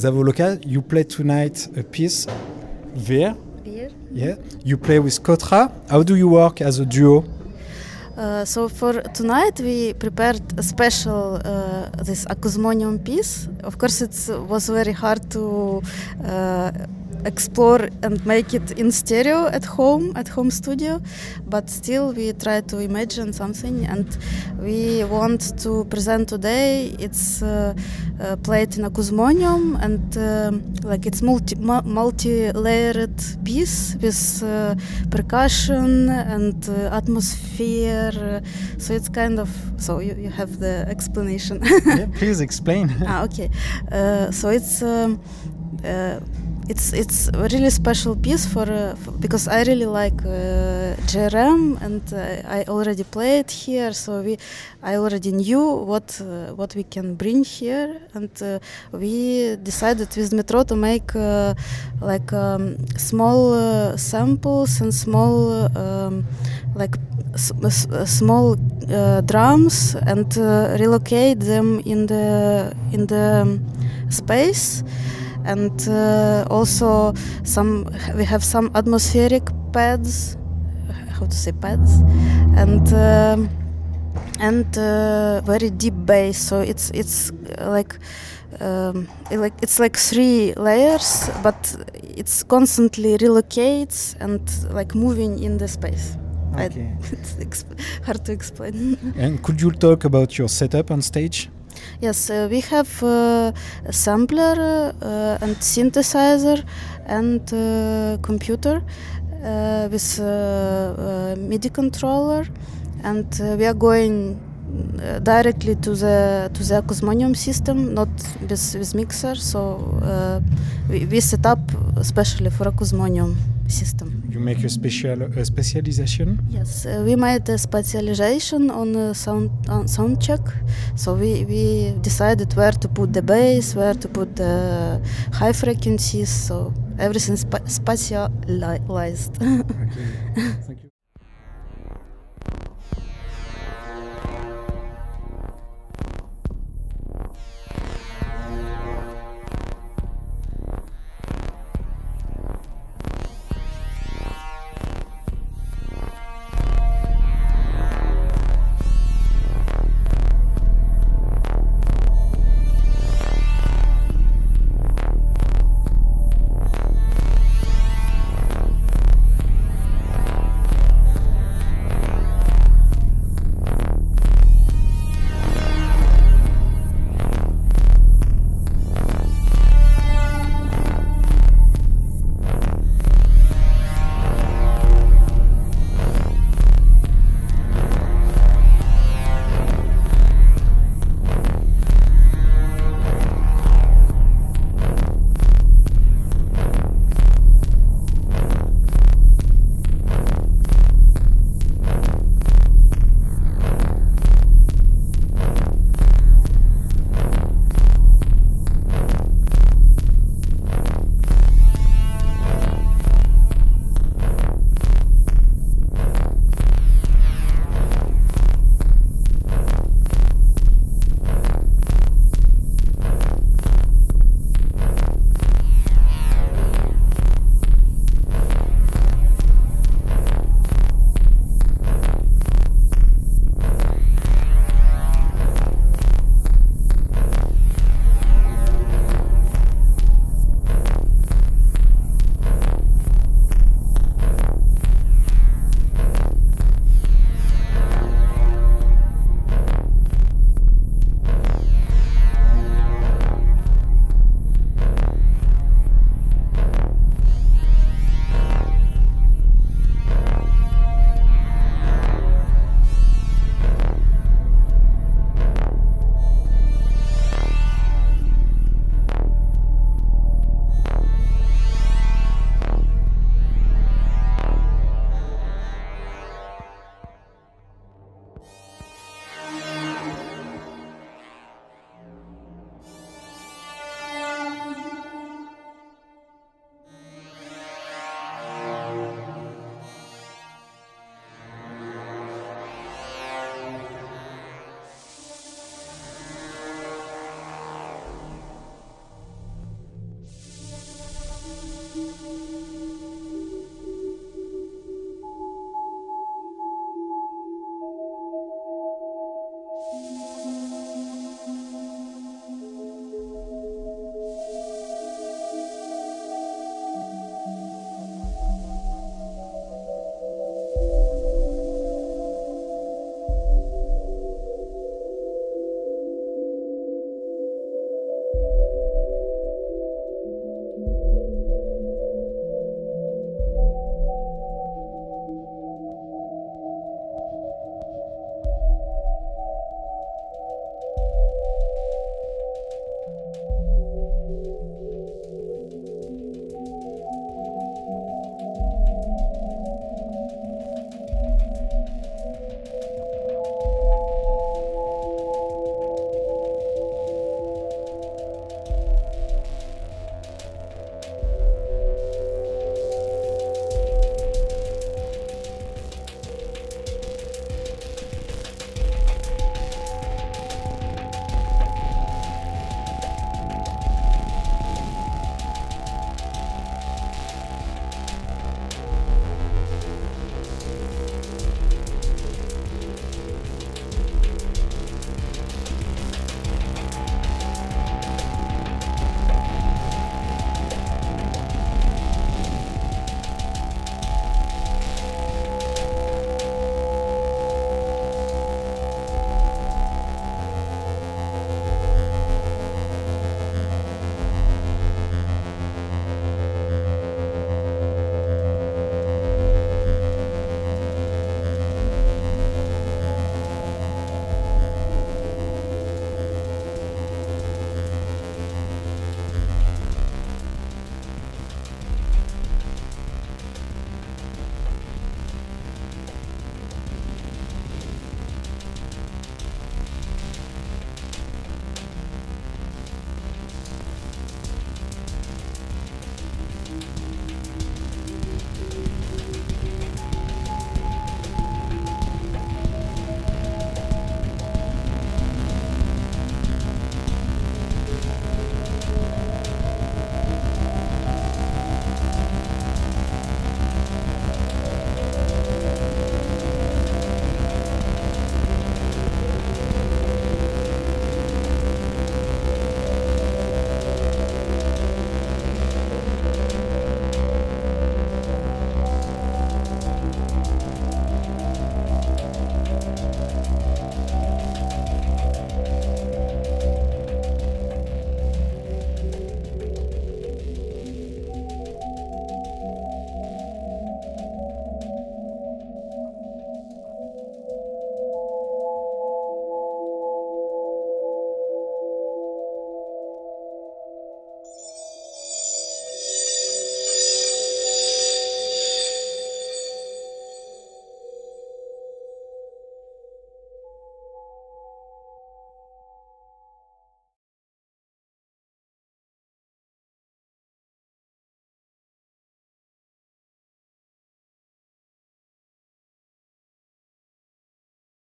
Zavoloka, you play tonight a piece there. Here. Yeah. You play with Kotra. How do you work as a duo? So for tonight we prepared a special this acousmonium piece. Of course, it was very hard to explore and make it in stereo at home studio, but still we try to imagine something, and we want to present today. It's played in acousmonium, and like it's multi-layered piece with percussion and atmosphere. So it's kind of, so you have the explanation. Yeah, please explain. Okay. So it's a really special piece for because I really like JRM, and I already played here, so I already knew what we can bring here, and we decided with Metro to make like small samples and small small drums, and relocate them in the space. And also we have some atmospheric pads, how to say pads, and very deep bass. So it's like it's like 3 layers, but it's constantly relocates and like moving in the space. Okay. It's hard to explain. And could you talk about your setup on stage? Yes, we have a sampler and synthesizer and computer with MIDI controller, and we are going directly to the acousmonium system, not with mixer. So we set up especially for acousmonium system. You make a specialization? Yes, we made a specialization on sound check. So we decided where to put the bass, where to put the high frequencies. So everything specialized. Okay. Thank you.